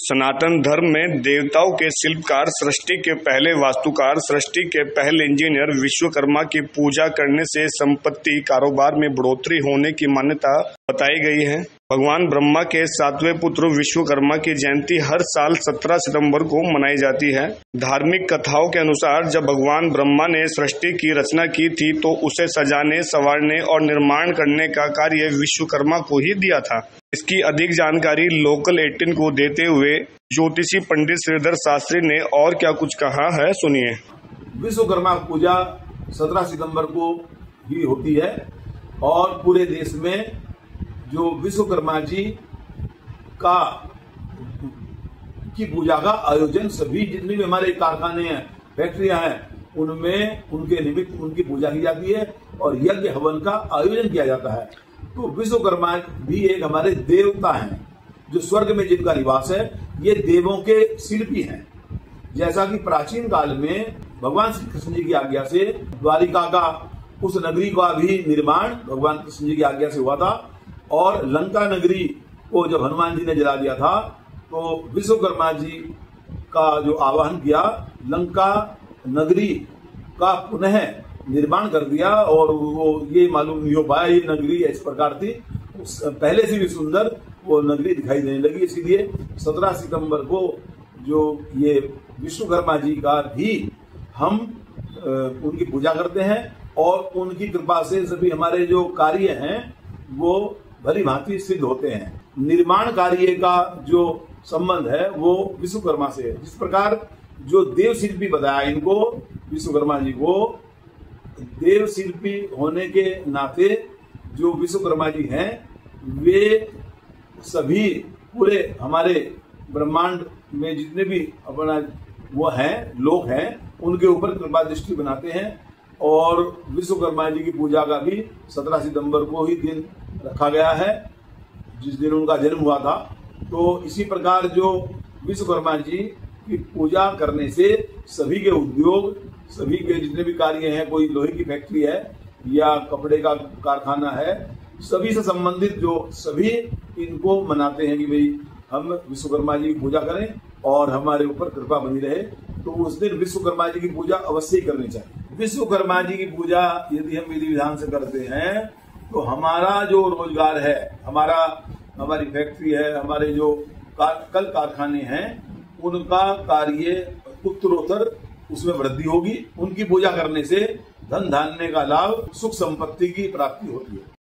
सनातन धर्म में देवताओं के शिल्पकार, सृष्टि के पहले वास्तुकार, सृष्टि के पहले इंजीनियर विश्वकर्मा की पूजा करने से संपत्ति, कारोबार में बढ़ोतरी होने की मान्यता बताई गई है। भगवान ब्रह्मा के 7वें पुत्र विश्वकर्मा की जयंती हर साल 17 सितंबर को मनाई जाती है। धार्मिक कथाओं के अनुसार जब भगवान ब्रह्मा ने सृष्टि की रचना की थी तो उसे सजाने, संवारने और निर्माण करने का कार्य विश्वकर्मा को ही दिया था। इसकी अधिक जानकारी लोकल 18 को देते हुए ज्योतिषी पंडित श्रीधर शास्त्री ने और क्या कुछ कहा है, सुनिए। विश्वकर्मा पूजा 17 सितंबर को ही होती है और पूरे देश में जो विश्वकर्मा जी की पूजा का आयोजन सभी जितने भी हमारे कारखाने हैं, फैक्ट्रियां हैं, उनमें उनके निमित्त उनकी पूजा की जाती है और यज्ञ हवन का आयोजन किया जाता है। तो विश्वकर्मा भी एक हमारे देवता हैं जो स्वर्ग में जिनका निवास है। ये देवों के शिल्पी हैं। जैसा कि प्राचीन काल में भगवान श्री कृष्ण जी की आज्ञा से द्वारिका का उस नगरी का भी निर्माण भगवान कृष्ण जी की आज्ञा से हुआ था और लंका नगरी को जब हनुमान जी ने जला दिया था तो विश्वकर्मा जी का जो आह्वान किया, लंका नगरी का पुनः निर्माण कर दिया और वो ये मालूम नहीं हो पाया ये नगरी इस प्रकार थी, पहले से भी सुंदर वो नगरी दिखाई देने लगी। इसीलिए 17 सितंबर को जो ये विश्वकर्मा जी का भी हम उनकी पूजा करते हैं और उनकी कृपा से सभी हमारे जो कार्य हैं वो भली भांति सिद्ध होते हैं। निर्माण कार्य का जो संबंध है वो विश्वकर्मा से है। जिस प्रकार जो देव शिल्पी बताया इनको, विश्वकर्मा जी को देव शिल्पी होने के नाते जो विश्वकर्मा जी हैं वे सभी पूरे हमारे ब्रह्मांड में जितने भी अपना वो हैं लोग हैं उनके ऊपर कृपा दृष्टि बनाते हैं और विश्वकर्मा जी की पूजा का भी 17 सितंबर को ही दिन रखा गया है जिस दिन उनका जन्म हुआ था। तो इसी प्रकार जो विश्वकर्मा जी की पूजा करने से सभी के उद्योग, सभी के जितने भी कार्य हैं, कोई लोहे की फैक्ट्री है या कपड़े का कारखाना है, सभी से संबंधित जो सभी इनको मनाते हैं कि भाई हम विश्वकर्मा जी की पूजा करें और हमारे ऊपर कृपा बनी रहे। तो उस दिन विश्वकर्मा जी की पूजा अवश्य ही करनी चाहिए। विश्वकर्मा जी की पूजा यदि हम विधि विधान से करते हैं तो हमारा जो रोजगार है, हमारी फैक्ट्री है, हमारे जो कल कारखाने हैं, उनका कार्य उत्तरोत्तर उसमें वृद्धि होगी। उनकी पूजा करने से धन धान्य का लाभ, सुख संपत्ति की प्राप्ति होती है।